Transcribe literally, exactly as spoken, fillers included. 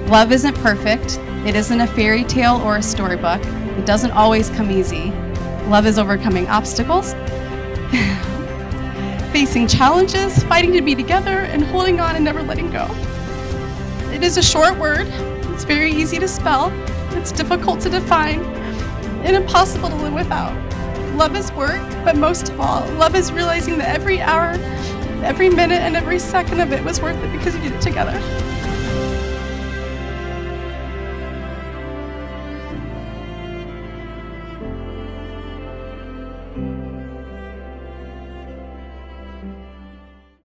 Love isn't perfect. It isn't a fairy tale or a storybook. It doesn't always come easy. Love is overcoming obstacles, facing challenges, fighting to be together, and holding on and never letting go. It is a short word. It's very easy to spell. It's difficult to define and impossible to live without. Love is work, but most of all, love is realizing that every hour, every minute, and every second of it was worth it because you did it together.